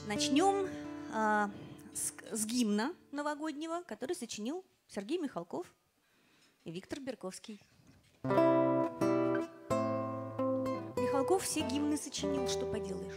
Начнем с гимна новогоднего, который сочинил Сергей Михалков и Виктор Берковский. Михалков все гимны сочинил, что поделаешь.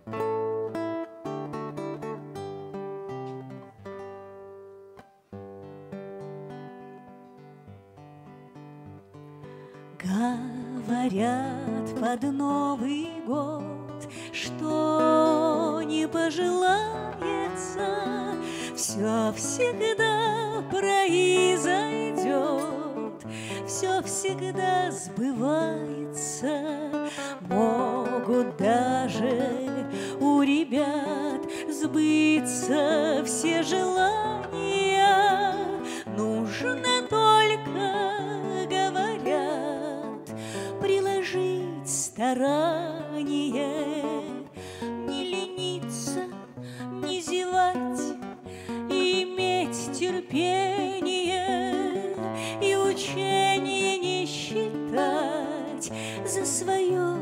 Говорят под Новый год, что не пожелается, все всегда произойдет, все всегда сбывается. Могут даже у ребят сбыться все желания, нужно только, говорят, приложить старание, не лениться, не зевать, иметь терпение и учение не считать за свое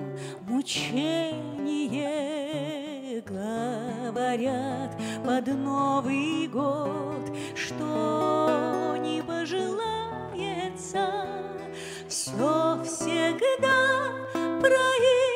мучение. Говорят под Новый год, что не пожелается, все всегда происходит.